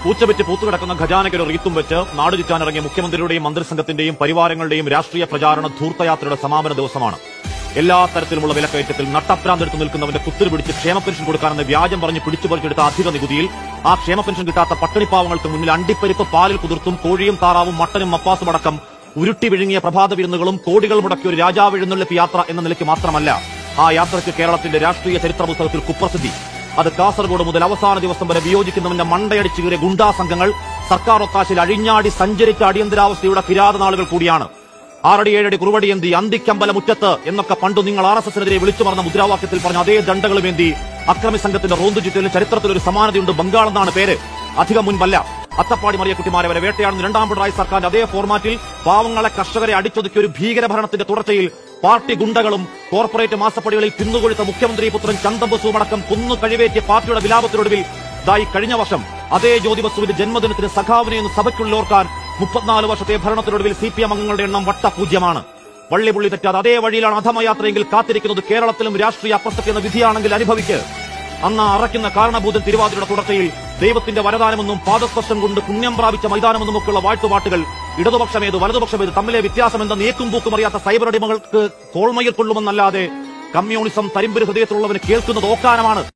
പൂച്ചവെച്ച് പൂത്തുകിടക്കുന്ന ഖജാനയ്ക്കൊരു റീത്തും വെച്ച് നാട് ചുറ്റാനിറങ്ങിയ മുഖ്യമന്ത്രിയുടെയും മന്ത്രിസംഘത്തിന്റെയും പരിവാരങ്ങളുടെയും രാഷ്ട്രീയ പ്രചാരണ ധൂർത്തയാത്രയുടെ സമാപന ദിവസമാണ്. എല്ലാ തരത്തിലുമുള്ള വിലക്കയറ്റത്തിൽ നട്ടപ്രാന്തെടുത്ത് നിൽക്കുന്നവന്റെ കുത്തിരി പിടിച്ച് ക്ഷേമ പെൻഷൻ കൊടുക്കാനെന്ന് വ്യാജം പറഞ്ഞ് പിടിച്ചുപറിച്ചെടുത്ത അധിക നികുതിയിൽ ആ ക്ഷേമ പെൻഷൻ കിട്ടാത്ത പട്ടിണിപ്പാവങ്ങൾക്ക് മുന്നിൽ അണ്ടിപ്പരിപ്പ് പാലിൽ കുതിർത്തും കോഴിയും താറാവും മട്ടനും മപ്പാസും അടക്കം ഉരുട്ടി വിഴുങ്ങിയ പ്രഭാത വിരുന്നുകളും കോടികൾ മുടക്കിയ ഒരു രാജാവ് എഴുന്നള്ളിപ്പ് യാത്ര എന്ന നിലയ്ക്ക് മാത്രമല്ല ആ യാത്രയ്ക്ക് കേരളത്തിന്റെ രാഷ്ട്രീയ ചരിത്ര പുസ്തകത്തിൽ കുപ്രസിദ്ധി. അത് കാസർഗോഡ് മുതൽ അവസാന ദിവസം വരെ വിയോജിക്കുന്നവന്റെ മണ്ടയടിച്ചു കീറിയ ഗുണ്ടാ സംഘങ്ങൾ സർക്കാർ ഒത്താശയിൽ അഴിഞ്ഞാടി സഞ്ചരിച്ച അടിയന്തരാവസ്ഥയുടെ കിരാതനാളുകൾ കൂടിയാണ്. 6 അടി 7 അടി കുറുവടിയേന്തി അന്തിക്കമ്പല മുറ്റത്ത് എന്നൊക്കെ പണ്ടു നിങ്ങൾ RSSനെതിരെ വിളിച്ചു പറഞ്ഞ മുദ്രാവാക്യത്തിൽ പറഞ്ഞ അതേ ദണ്ഡകളുമേന്തി അക്രമി സംഘത്തിന്റെ റോന്തു ചുറ്റലിന് ചരിത്രത്തിൽ ഒരു സമാനതയുണ്ട്. ബംഗാൾ എന്നാണ് പേര്. അധികം മുൻപല്ല. അത്തപ്പാടി മറിയക്കുട്ടിമാരെ വരെ വേട്ടയാടുന്ന രണ്ടാം പിണറായി സർക്കാരിന്റെ അതേ ഫോർമാറ്റിൽ പാവങ്ങളെ കർഷകരെ അടിച്ചൊതുക്കിയ ഒരു ഭീകരഭരണത്തിന്റെ തുടർച്ചയിൽ പാർട്ടി ഗുണ്ടകളും കോർപ്പറേറ്റ് മാസപ്പടികളിൽ തിന്നുകൊഴുത്ത മുഖ്യമന്ത്രി പുത്രൻ ചന്തംബസുവും അടക്കം കൊന്നു കഴിവേറ്റിയ പാർട്ടിയുടെ വിലാപത്തിനൊടുവിൽ ഇതായി കഴിഞ്ഞ വർഷം അതേ ജ്യോതിബസുവിന്റെ ജന്മദിനത്തിന് സഖാവിനെ എന്ന് സഭയ്ക്കുള്ളോർക്കാൻ 34 വർഷത്തെ ഭരണത്തിനൊടുവിൽ CPM അംഗങ്ങളുടെ എണ്ണം വട്ടപൂജ്യമാണ്. വള്ളിപുള്ളി തെറ്റാതെ അതേ വഴിയിലാണ് അധമയാത്രയെങ്കിൽ കാത്തിരിക്കുന്നത് കേരളത്തിലും രാഷ്ട്രീയ അപ്രസക്തി എന്ന വിധിയാണെങ്കിൽ അനുഭവിക്ക്. അന്ന് അറയ്ക്കുന്ന കാരണഭൂതൻ തിരുവാതിരയുടെ തുടർച്ചയിൽ ദൈവത്തിന്റെ വരദാനമെന്നും പാദസ്പർശം കൊണ്ട് പുണ്യം പ്രാപിച്ച മൈതാനമെന്നുമൊക്കെയുള്ള വാഴ്ത്തുപാട്ടുകൾ ഇടതുപക്ഷമേത് വലതുപക്ഷമേത് തമ്മിലെ വ്യത്യാസമെന്തെന്ന് ഏക്കും പൂക്കും അറിയാത്ത സൈബർ അടിമകൾക്ക് കോൾമയിൽ കൊള്ളുമെന്നല്ലാതെ കമ്മ്യൂണിസം തരിമ്പൊരു ഹൃദയത്തിലുള്ളവന് കേൾക്കുന്നത് ഓക്കാനമാണ്.